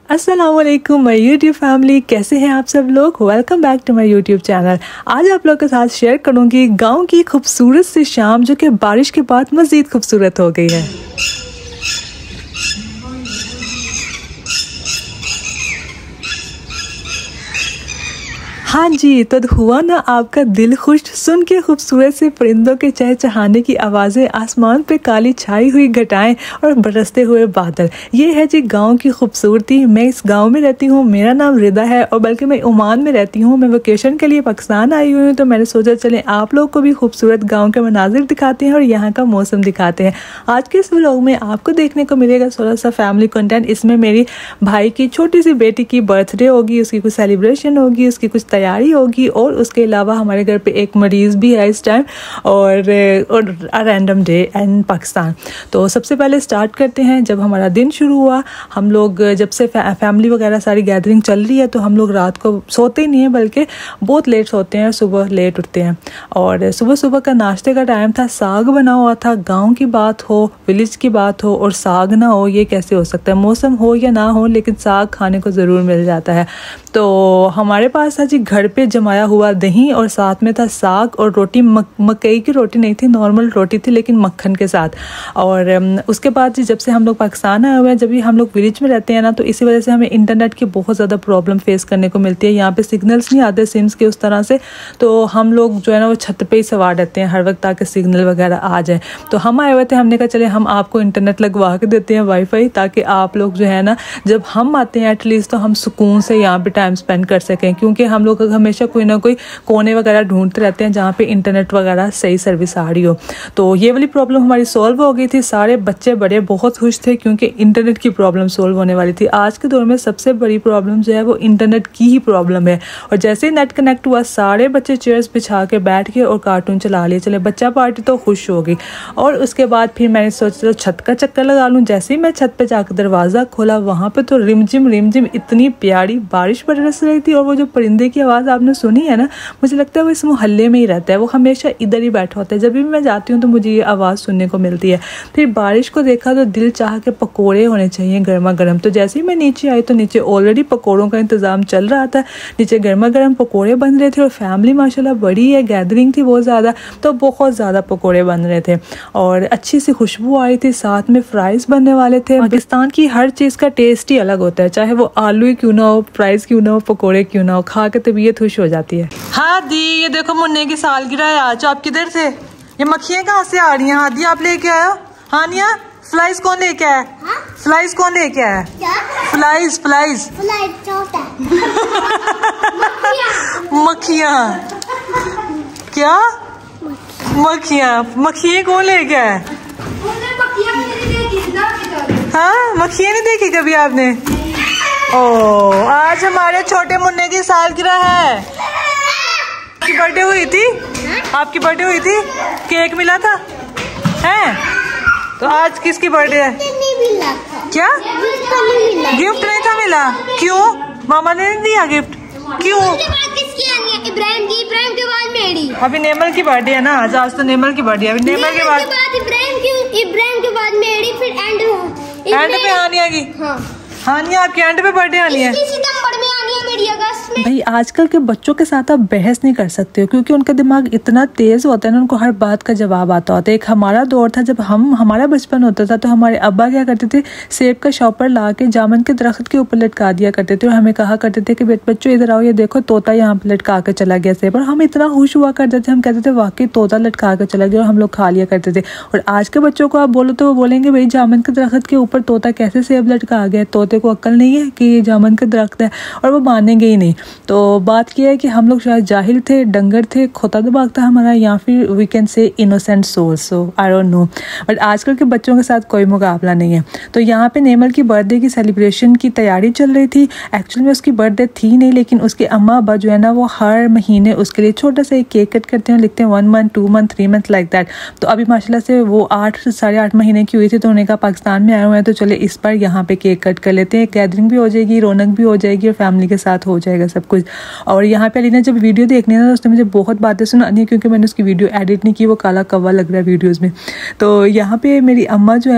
अस्सलामुअलैकुम my YouTube family, कैसे हैं आप सब लोग। Welcome back to my YouTube channel. आज आप लोग के साथ शेयर करूंगी गांव की खूबसूरत सी शाम जो कि बारिश के बाद मज़ीद खूबसूरत हो गई है। हाँ जी, तो हुआ ना आपका दिल खुश सुन के खूबसूरत से परिंदों के चहचहाने की आवाज़ें, आसमान पे काली छाई हुई घटाएं और बरसते हुए बादल। ये है जी गांव की खूबसूरती। मैं इस गांव में रहती हूँ, मेरा नाम रिदा है और बल्कि मैं ओमान में रहती हूँ। मैं वेकेशन के लिए पाकिस्तान आई हुई हूँ, तो मैंने सोचा चलें आप लोग को भी खूबसूरत गाँव के मनाजिर दिखाते हैं और यहाँ का मौसम दिखाते हैं। आज के इस व्लॉग में आपको देखने को मिलेगा थोड़ा सा फैमिली कंटेंट। इसमें मेरी भाई की छोटी सी बेटी की बर्थडे होगी, उसकी कुछ सेलिब्रेशन होगी, उसकी कुछ तैयारी होगी और उसके अलावा हमारे घर पे एक मरीज़ भी है इस टाइम और रैंडम डे इन पाकिस्तान। तो सबसे पहले स्टार्ट करते हैं। जब हमारा दिन शुरू हुआ, हम लोग जब से फैमिली वगैरह सारी गैदरिंग चल रही है तो हम लोग रात को सोते ही नहीं हैं, बल्कि बहुत लेट सोते हैं, सुबह लेट उठते हैं। और सुबह सुबह का नाश्ते का टाइम था, साग बना हुआ था। गाँव की बात हो, विलेज की बात हो और साग ना हो, ये कैसे हो सकता है। मौसम हो या ना हो, लेकिन साग खाने को ज़रूर मिल जाता है। तो हमारे पास था जी घर पे जमाया हुआ दही और साथ में था साग और रोटी। मकई की रोटी नहीं थी, नॉर्मल रोटी थी लेकिन मक्खन के साथ। और उसके बाद जी जब से हम लोग पाकिस्तान आए हुए हैं, जब भी हम लोग विलेज में रहते हैं ना, तो इसी वजह से हमें इंटरनेट की बहुत ज़्यादा प्रॉब्लम फेस करने को मिलती है। यहाँ पे सिग्नल्स नहीं आते सिम्स के उस तरह से, तो हम लोग जो है ना वो छत पे ही सवार रहते हैं हर वक्त ताकि सिग्नल वगैरह आ जाए। तो हम आए हुए थे, हमने कहा चले हम आपको इंटरनेट लगवा के देते हैं, वाईफाई, ताकि आप लोग जो है ना जब हम आते हैं एटलीस्ट तो हम सुकून से यहाँ पे टाइम स्पेंड कर सकें, क्योंकि हम लोग हमेशा कोई ना कोई कोने वगैरह ढूंढते रहते हैं जहाँ पे इंटरनेट वगैरह सही सर्विस आ रही हो। तो ये वाली प्रॉब्लम हमारी सॉल्व हो गई थी। सारे बच्चे बड़े बहुत खुश थे क्योंकि इंटरनेट की प्रॉब्लम सॉल्व होने वाली थी। आज के दौर में सबसे बड़ी प्रॉब्लम जो है वो इंटरनेट की ही प्रॉब्लम है। और जैसे ही नेट कनेक्ट हुआ, सारे बच्चे चेयर्स बिछा के बैठ गए और कार्टून चला लिए। चले बच्चा पार्टी तो खुश हो गई। और उसके बाद फिर मैंने सोचा छत का चक्कर लगा लूँ। जैसे ही मैं छत पर जाकर दरवाज़ा खोला, वहाँ पर तो रिमझिम इतनी प्यारी बारिश बरस रही थी। और वो जो परिंदे की आवाज़ आपने सुनी है ना, मुझे लगता है वो इस मोहल्ले में ही रहता है, वो हमेशा इधर ही बैठा होता है। जब भी मैं जाती हूँ तो मुझे ये आवाज़ सुनने को मिलती है। फिर बारिश को देखा तो दिल चाह के पकोड़े होने चाहिए गर्मा गर्म। तो जैसे ही मैं नीचे आई तो नीचे ऑलरेडी पकोड़ों का इंतज़ाम चल रहा था। नीचे गर्मा गर्म पकोड़े बन रहे थे और फैमिली माशाल्लाह बड़ी है, गैदरिंग थी बहुत ज़्यादा, तो बहुत ज़्यादा पकोड़े बन रहे थे और अच्छी सी खुशबू आ रही थी। साथ में फ्राइज़ बनने वाले थे। पाकिस्तान की हर चीज़ का टेस्ट ही अलग होता है, चाहे वो आलू ही क्यों ना हो, फ्राइज़ क्यों ना हो, पकोड़े क्यों ना हो, खा के तबीयत खुश हो जाती है। हाँ दी, ये देखो मुन्ने की सालगिरह है आज। आप किधर थे? ये मक्खियाँ कहाँ से आ रही हैं? हादी आप लेके आए हो? हानिया, फ्लाइज कौन लेके आया? फ्लाइज कौन लेके आया? फ्लाइज मक्खियाँ क्या? मक्खियाँ कौन लेके आया? हाँ, मक्खियाँ नहीं देखी कभी आपने? ओ, आज हमारे छोटे मुन्ने की सालगिरह है। आपकी बर्थडे हुई थी? आपकी बर्थडे हुई थी? केक मिला था? हैं? तो आज किसकी बर्थडे है? क्या गिफ्ट नहीं था मिला? क्यों? मामा ने नहीं दिया गिफ्ट? क्यों? इब्राहिम के बाद मेरी। अभी नेमल की बर्थडे है ना आज तो नेमल की बर्थडे है। अभी नेमल के बाद इब्राहिम के बाद मेरी, फिर एंड पे हानिया की। हानिया आपके एंड पे बर्थडे आनी है? सितंबर में आनी है मेरी, अगस्त में। भाई आजकल के बच्चों के साथ आप बहस नहीं कर सकते हो क्योंकि उनका दिमाग इतना तेज होता है ना, उनको हर बात का जवाब आता होता है। एक हमारा दौर था जब हमारा बचपन होता था तो हमारे अब्बा क्या करते थे, सेब का शॉपर ला के जामुन के दरख्त के ऊपर लटका दिया करते थे और हमें कहा करते थे कि बच्चों इधर आओ, ये देखो तोता यहाँ पे लटका के चला गया सेब। और हम इतना खुश हुआ करते थे, हम कहते थे वाकई तोता लटका के चला गया और हम लोग खा लिया करते थे। और आज के बच्चों को आप बोलो तो वो बोलेंगे भाई जामुन के दरख्त के ऊपर तोता कैसे सेब लटका गया, तोते को अक्ल नहीं है कि ये जामुन का दरख्त है, और वो मानेंगे ही नहीं। तो बात क्या है कि हम लोग शायद जाहिल थे, डंगर थे, खोता दिमाग था हमारा, या फिर we can say innocent souls, so I don't know. But आजकल के बच्चों के साथ कोई मुकाबला नहीं है। तो यहाँ पे नेमल की बर्थडे की सेलिब्रेशन की तैयारी चल रही थी। एक्चुअली में उसकी बर्थडे थी नहीं, लेकिन उसके अम्मा अब्बा जो है ना वो हर महीने उसके लिए छोटा सा एक केक कट करते हैं, लिखते हैं 1 month 2 month 3 month like that. तो अभी माशाल्लाह से वो 8-8.5 महीने की हुई थी, तो उन्होंने कहा पाकिस्तान में आए हुए हैं तो चले इस बार यहाँ पे केक कट कर लेते हैं, गैदरिंग भी हो जाएगी, रौनक भी हो जाएगी और फैमिली के साथ हो जाएगा सब कुछ। और यहाँ पे अली ने जब वीडियो देखनी है ना, उसने मुझे बहुत बातें सुनानी है क्योंकि मैंने उसकी वीडियो एडिट नहीं की, वो काला कव्वा लग रहा है वीडियोज़ में। तो यहाँ पे मेरी अम्मा जो है वो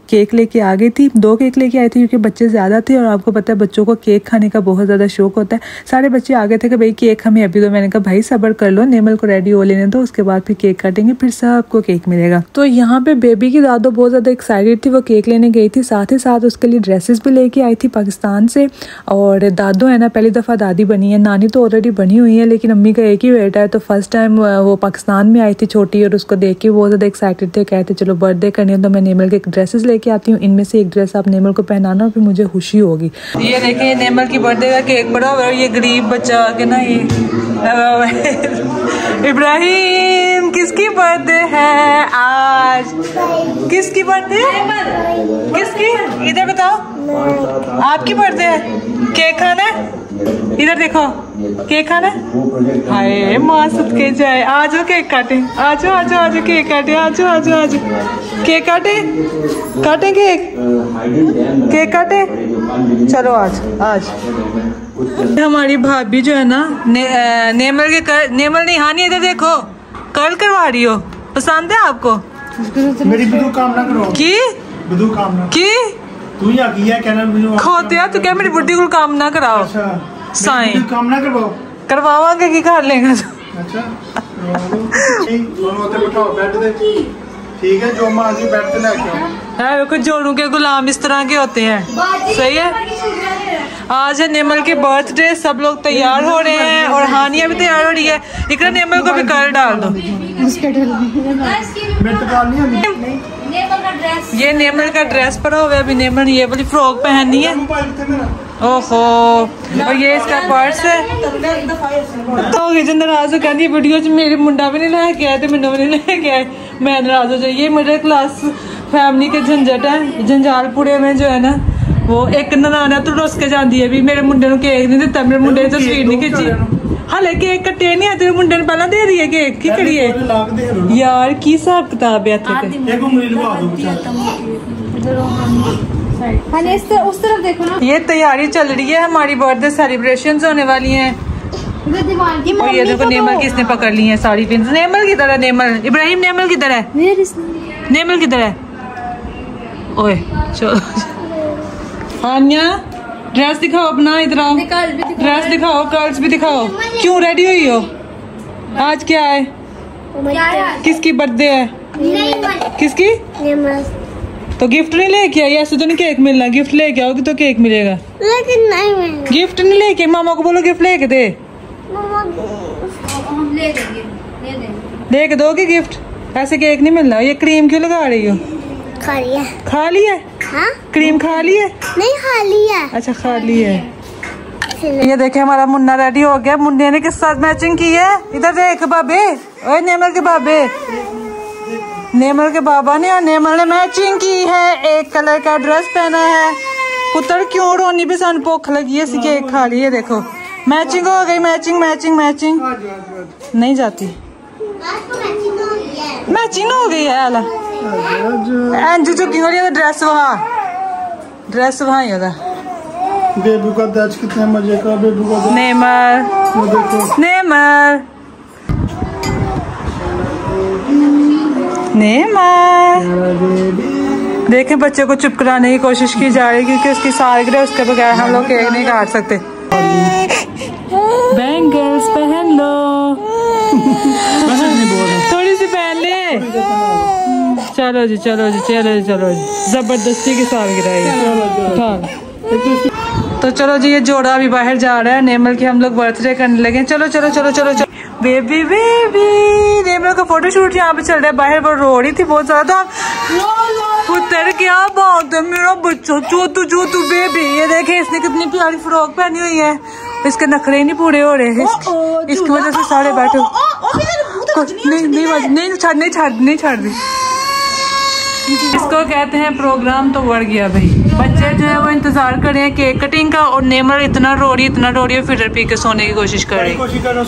केक लेके आ गई थी। 2 केक लेके आई थी क्योंकि बच्चे ज़्यादा थे और आपको पता है बच्चों को केक खाने का बहुत ज़्यादा शौक होता है। सारे बच्चे आ गए थे कि भाई केक हमें अभी दो। मैंने कहा भाई सब्र कर लो, नेमल को रेडी हो लेने दो, उसके बाद फिर केक काटेंगे, फिर सबको केक मिलेगा। तो यहाँ पे बेबी की दादो बहुत ज़्यादा एक्साइटेड थी, वो केक लेने गई थी, साथ ही साथ उसके लिए ड्रेसेस भी लेके आई थी पाकिस्तान से। और दादो है ना पहली दफ़ा दादी बनी है, नानी तो ऑलरेडी बनी हुई है लेकिन अम्मी का एक ही बेटा है, तो फर्स्ट टाइम वो पाकिस्तान में आई थी छोटी, और उसको देख के बहुत ज़्यादा एक्साइटेड थे। कहते चलो बर्थडे करनी है तो मैं नेमल के ड्रेसेस लेके आती हूँ, इनमें से एक ड्रेस आप नेमल को पहनाना और फिर मुझे खुशी होगी। ये देखिए नेमल की बर्थडे का केक बड़ा हुआ है, ये गरीब बच्चा के ना ये इब्राहिम किसकी बर्थडे है आज? किसकी बर्थडे? किसकी? इधर बताओ, आपकी बर्थडे है। केक खाना है? इधर देखो, केक खाना है? हाय माँ सदके जाए, आ जाओ केक काटे, आ जाओ आ जाओ आ जाओ केक काटे, आ जाओ आ जाओ आ जाओ केक काटे, काटे केक, केक काटे, चलो आज आज। हमारी भाभी जो है ना नेमल के नेमल नहीं हानि, इधर देखो कर्ल करवा रही हो, पसंद है आपको? मेरी बुद्धू काम ना करो की बुद्धू काम ना की तू ही आगी है कहना मुझे खोते है, तू क्या मेरी बुढ़ी को काम ना कराओ। अच्छा साईं काम ना करवाओ, करवावांगे की कर लेगा। अच्छा बिठाओ बेड पे, ठीक है जो माँ जी बेड पे लेके आओ। देखो जोड़ों के गुलाम इस तरह के होते हैं, सही है। आज है नेमल के बर्थडे, सब लोग तैयार हो रहे हैं और हानिया भी तैयार हो रही है। इकरा नेमल को भी कर डाल दो। ये नेमल का ड्रेस पड़ा हुआ है, अभी नेमल ने ये वाली फ्रॉक पहननी है। ओहो, और ये इसका पर्स है। तो जो नाराज हो कहती वीडियो च मेरी मुंडा भी नहीं लेके आया तो मैंने भी नहीं लेके आए, मैं नाराज हो जाइए। मिडिल क्लास फैमिली के झंझट है, जंजालपुरे में जो है ना वो एक नाना तो रुस के जाती है भी मेरे मुंडे को केक नहीं दिता, मेरे मुंडे ने तस्वीर नहीं खिंची, हाले केक कटे नहीं है, तेरे मुंडे ने पहला दे रही है केक, की करिए यार की हिसाब किताब है। उस तरफ देखो ना, ये तैयारी चल रही है, हमारी बर्थडे सेलिब्रेशंस होने वाली हैं। और ये देखो नेमल किसने पकड़ ली है साड़ी पिन, नेमल की तरह। नेमल इब्राहिम नेमल की तरह, नेमल की तरह। ओए चलो आन्या ड्रेस दिखाओ अपना, इधर आओ, ड्रेस दिखाओ, कर्ल्स भी दिखाओ। क्यों रेडी हुई हो? आज क्या है? किसकी बर्थडे है? किसकी? तो गिफ्ट नहीं लेके आई? ऐसे तो नहीं केक मिलना, गिफ्ट लेके आओगी तो केक मिलेगा। लेकिन नहीं गिफ्ट नहीं लेके, मामा को बोलो गिफ्ट लेके दे। हम ले देंगे, लेके दोगे गिफ्ट? ऐसे केक नहीं मिलना। ये क्रीम क्यों लगा रही हो? खा लिया। खा ली है? हाँ? क्रीम खा ली है? नहीं खा लिया। अच्छा खा ली है। ये देखे हमारा मुन्ना रेडी हो गया, मुन्ने ने किस साथ मैचिंग की है? इधर देख बाबे, ओए नेमल के बाबे, नेमल के बाबा ने और नेमल ने मैचिंग की है, एक कलर का ड्रेस पहना है। पुत्र क्यों रोनी भी सन भूख लगी है, इसी केक खा ली है। देखो मैचिंग हो गई, मैचिंग मैचिंग मैचिंग नहीं जाती, मैचिंग हो गई है। अला एंजू चुकी हो रही है, ड्रेस वहाँ ही होगा। बेबू का दर्ज कितने मजे का, बेबू का नेमल नेमल नेमल। देखे बच्चे को चुप कराने की कोशिश की जा रही है क्योंकि उसकी सालगिरह, उसके बगैर हम लोग केक नहीं काट सकते। बैंगल्स पहन लो थोड़ी सी पहन ले। चलो जी चलो जी चलो जी चलो जी, जबरदस्ती की सालगिरह। तो चलो जी ये जोड़ा अभी बाहर जा रहा है, नेमल की हम लोग बर्थडे करने लगे। चलो चलो चलो चलो चलो। बेबी बेबी नेमल का फोटोशूट यहाँ पे चल रहा है, बाहर वो रो रही थी बहुत ज्यादा। पुत्र क्या बात है मेरा बच्चा, चोतू चोतू बेबी। ये देखे इसने कितनी प्यारी फ्रॉक पहनी हुई है, इसके नखरे नहीं पूरे हो रहे हैं, इसकी वजह से सारे बैठे। नहीं छाड़ दी। इसको कहते हैं प्रोग्राम तो बढ़ गया भाई। बच्चे जो है वो इंतजार कर रहे हैं केक कटिंग का, और नेमल इतना रो रही है फिर पी के सोने की कोशिश कर रही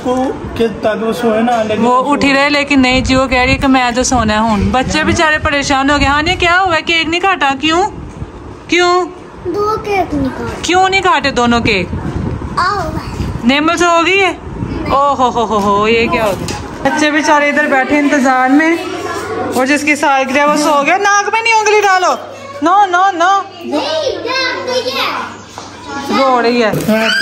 है। वो उठी रहे लेकिन नहीं जी, वो कह रही है कि मैं तो सोना हूँ। बच्चे बेचारे परेशान हो गए। हाँ क्या हुआ, केक नहीं काटा? क्यों क्यों दो केक नहीं काटे? क्यों नहीं काटे दोनों केक? नेमल से हो गई है? ओ हो ये क्या हो गया? बच्चे बेचारे इधर बैठे इंतजार में, और जिसकी सालगिरह वो सो गया। नाक में नहीं उंगली डालो, नो नो नो रो रही है।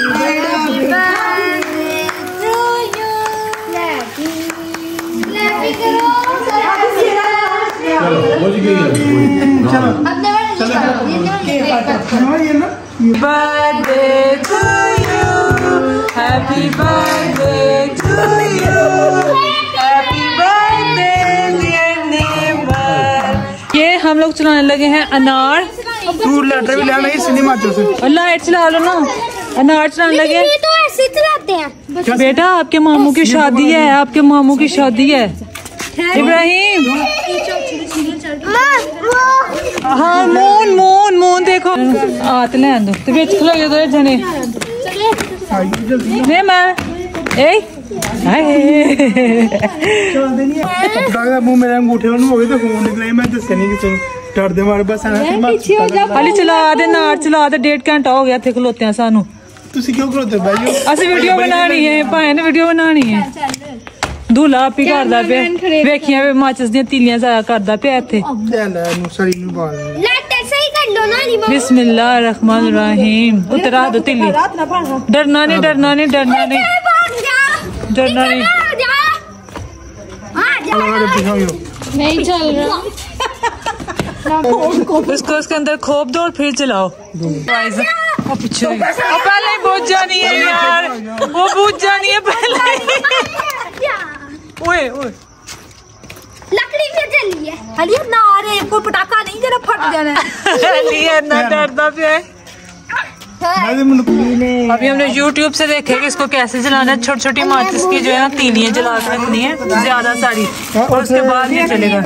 Birthday to you, happy birthday to you, happy birthday dear neighbour. ये हम लोग चलाने लगे हैं अनार। तू लेटर भी लेना ही सिनेमा से और लाइट चला लो ना, अनार चलाने लगे। ये तो ऐसे चलाते हैं बेटा आपके मामू की शादी है, आपके मामू की शादी है इब्राहिम। हाँ मून मून मून देखो आत ले दो तो बेच खलो ये दो जने ने मैं ए मुंह मेरे अंगूठे में हो गए तो फोन निकले मैं दस नहीं कि डर दे मारे बस हाली चला दे नार चला दे 1.5 घंटा हो गया थे खलोते हैं सानू। तुसी क्यों खलोते भाई? असि वीडियो बनानी है भाई ने वीडियो बनानी है। दूल्हा आप ही करदा पे वेखियां वे माचिस दी तीलियां सारा करदा पे इथे। बिस्मिल्लाहिर्रहमानिर्रहीम उतरा दो तीली। डरना नहीं डरना नहीं डरना नहीं डरना नहीं। नहीं चल रहा उसको उसके अंदर खोप दो और फिर चलाओ। पीछे पहले ही बुझ जानी है यार, वो बुझ जानी है पहले। ओए ओए लकड़ी पे जली है अली ना रे कोई पटाखा नहीं जरा फट जाना अली ना डरता पे। अभी हमने YouTube से देखे कि इसको कैसे जलाना है। छोटी छोटी माचिस की जो है ना तीलियां जला के रखनी है ज्यादा सारी और उसके बाद नहीं चलेगा।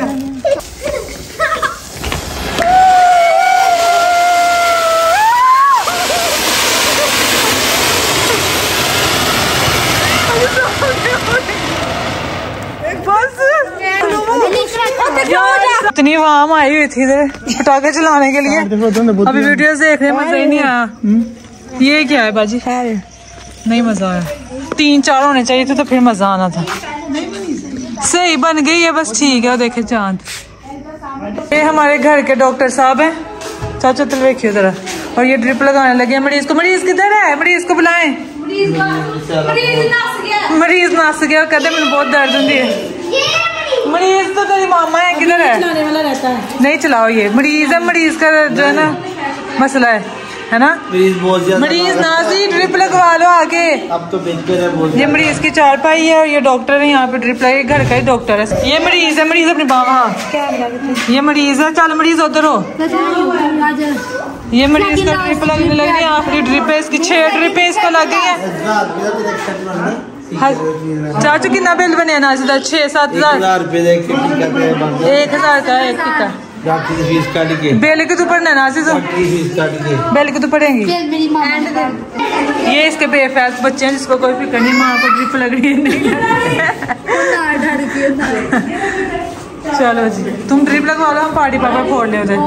इतनी वाम आई हुई थी इधर पटाखे चलाने के लिए। अभी वीडियोस देख रहे मजा ही नहीं आया। ये क्या है बाजी? नहीं मजा आया। 3-4 होने चाहिए थे तो फिर मजा आना था। सही बन गई है बस ठीक है। देखे चांद। ये हमारे घर के डॉक्टर साहब हैं। चाचा तो देखिए जरा। और ये ड्रिप लगाने लगे हैं मरीज को। मरीज किधर है? मरीज को बुलाएं। मरीज नस गया कहते मैंने बहुत दर्द होती है। मरीज तो तेरी मामा है किधर है? चलाने वाला रहता है। नहीं चलाओ ये मरीज है। मरीज का जो है ना मसला है ना। मरीज नाजी ड्रिप लगवा लो आगे। अब तो बेहतर है बहुत। ये मरीज की चारपाई है और ये डॉक्टर है यहाँ पे ड्रिप लगे। घर का ही डॉक्टर है। ये मरीज है। मरीज अपने बाबा ये मरीज है। चल मरीज उधर हो। ये मरीज का ड्रिप लगने लगी। आखिरी ड्रिप है इसकी। 6 ड्रिप इसको लग गई है। चाचू कितना बिल बने ना? 6-7 हज़ार 1,000 का एक टिक्का। बेल के तो पढ़ना ना बेल के तो पढ़ेंगी। ये इसके बेफैज बच्चे हैं जिसको कोई फिक्र नहीं। माँ को ड्रिप लग रही है। चलो जी तुम ड्रिप लगवा लो हम पार्टी पापा फोड़ ले उधर।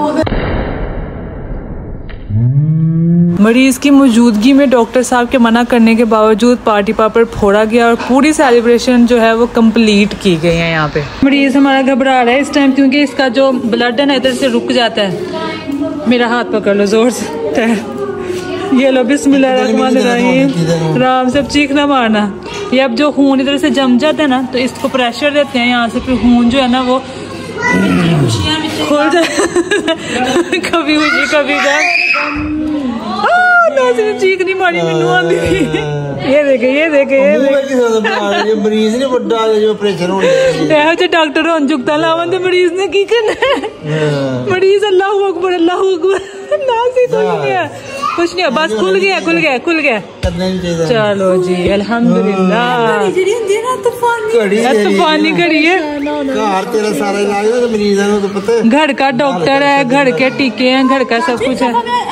मरीज की मौजूदगी में डॉक्टर साहब के मना करने के बावजूद पार्टी पापड़ फोड़ा गया और पूरी सेलिब्रेशन जो है वो कंप्लीट की गई है यहाँ पे। मरीज हमारा घबरा रहा है इस टाइम क्योंकि इसका जो ब्लड है ना इधर से रुक जाता है। मेरा हाथ पकड़ लो जोर से। ये लो बिस्मिल्लाहिर्रहमानिर्रहीम। राम से चीखना मारना। ये अब जो खून इधर से जम जाता है ना तो इसको प्रेशर देते हैं यहाँ से फिर खून जो है ना वो खुल जाए। कभी खुशी कभी गम। चीख नहीं मारी मैनू आंदी। ये देखे ये देखे ये मरीज ने बड़ा जो ऑपरेशन होने ऐसे डॉक्टर होन जुगता लावन ते मरीज ने की करना है। मरीज अल्लाहू अकबर अल्लाहू अकबर नासी तो नहीं है कुछ नहीं बस खुल गया खुल गया खुल गया। चलो जी अल्हम्दुलिल्लाह। तूफानी घड़ी है। घर का डॉक्टर है घर के टीके हैं घर का सब कुछ है।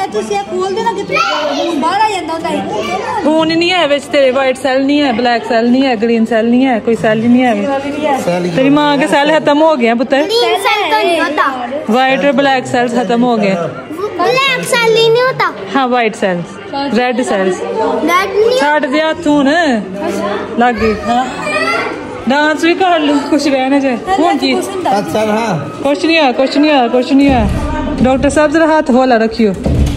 खून नहीं है विच तेरे वाइट सेल नहीं है ब्लैक सेल नहीं है ग्रीन सेल नहीं है कोई सेल ही नहीं है। तेरी माँ के सेल खत्म हो गए पुत्र। वाइट और ब्लैक सेल्स खत्म हो गए। ब्लैक सेल नहीं होता। हाँ वाइट सेल्स रेड सेल्स छाड़ दिया तू न लग गई। हाँ डांस भी कर लूँ कुछ रहने चाहिए। कुछ नहीं है कुछ नहीं है कुछ नहीं है। डॉक्टर साहब जरा हाथ होला रखियो।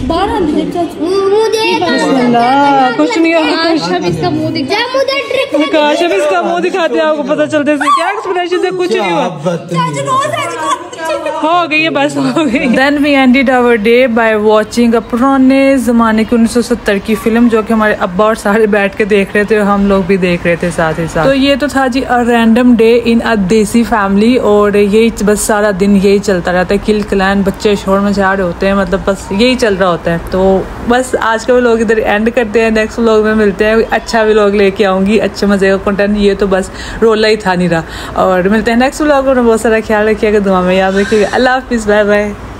कुछ नहीं है, काश अब इसका मुंह दिखाते आपको पता चलते क्या एक्सप्लेनेशन से कुछ नहीं हुआ। हो गई है बस, हो गई। Then we ended our day by watching a पुराने जमाने की 1970 की फिल्म जो कि हमारे अब्बा और सारे बैठ के देख रहे थे और हम लोग भी देख रहे थे साथ ही साथ। तो ये तो था जी अ रैंडम डे इन अ देसी फैमिली, और यही बस सारा दिन यही चलता रहता है। किल क्लैन बच्चे शोर मचा रहे होते हैं, मतलब बस यही चल रहा होता है। तो बस आज का व्लॉग इधर एंड करते हैं, नेक्स्ट व्लॉग में मिलते हैं। अच्छा व्लॉग लेके आऊंगी, अच्छे मजे का कंटेंट। ये तो बस रोला ही था नहीं रहा। और मिलते हैं नेक्स्ट व्लॉग में। बहुत सारा ख्याल रखिएगा, दुआ में याद रखिएगा। अल्लाह हाफिज़, बाय बाय।